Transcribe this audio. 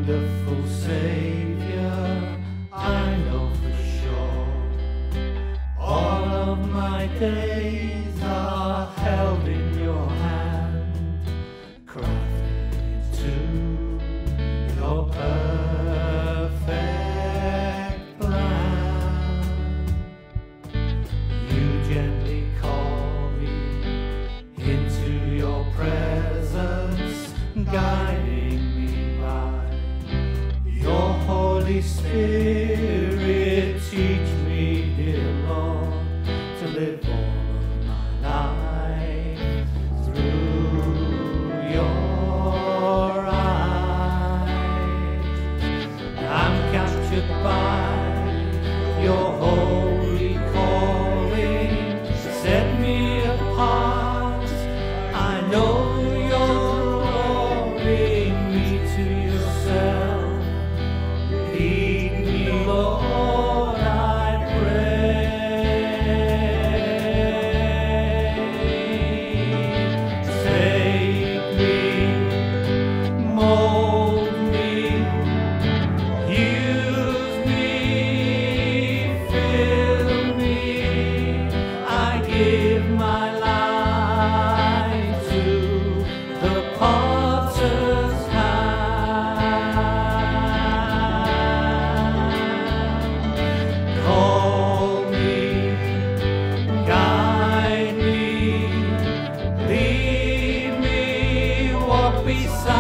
wonderful Savior, I know for sure. All of my days are held in your hand, crafted into your perfect plan. You gently call me into your presence, guiding me by your Holy Spirit. Teach me, dear Lord, to live all of my life through your eyes. I'm captured by your holy calling, set me apart. I know you're drawing me to yourself. Lead me, Lord, I pray. Take me, mold me, use me, fill me. I give my life to the potter's hand. Call me, guide me, lead me, walk beside